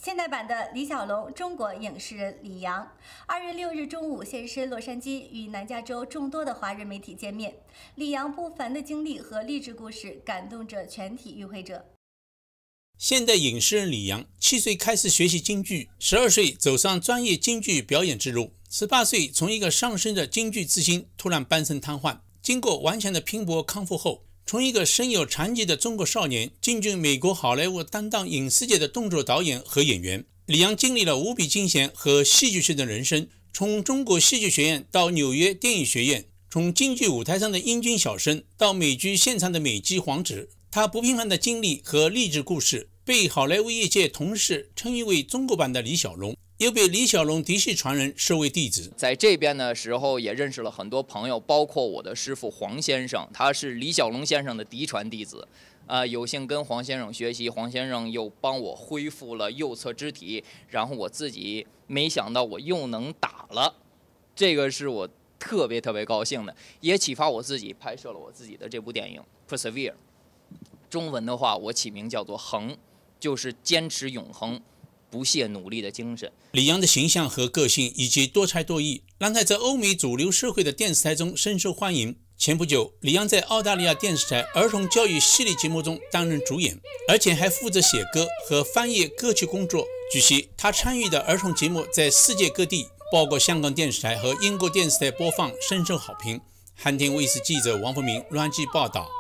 现代版的李小龙，中国影视人李阳，2月6日中午现身洛杉矶，与南加州众多的华人媒体见面。李阳不凡的经历和励志故事感动着全体与会者。 现代影视人李阳7岁开始学习京剧，12岁走上专业京剧表演之路，18岁从一个上升的京剧之星突然半身瘫痪，经过顽强的拼搏康复后，从一个身有残疾的中国少年进军美国好莱坞担当影视界的动作导演和演员。李阳经历了无比惊险和戏剧性的人生，从中国戏剧学院到纽约电影学院，从京剧舞台上的英俊小生到美剧现场的美姬皇子，他不平凡的经历和励志故事被好莱坞业界同事称誉为中国版的李小龙，又被李小龙嫡系传人收为弟子。 在这边的时候也认识了很多朋友，包括我的师傅黄先生，他是李小龙先生的嫡传弟子。有幸跟黄先生学习，黄先生又帮我恢复了右侧肢体，然后我自己没想到我又能打了，这个是我特别高兴的，也启发我自己拍摄了我自己的这部电影 Persevere， 中文的话我起名叫做恒，就是坚持永恒不懈努力的精神。 李阳的形象和个性以及多才多艺，让他在欧美主流社会的电视台中深受欢迎。前不久，李阳在澳大利亚电视台儿童教育系列节目中担任主演，而且还负责写歌和翻译歌曲工作。据悉，他参与的儿童节目在世界各地，包括香港电视台和英国电视台播放，深受好评。汉天卫视记者王福明、阮记报道。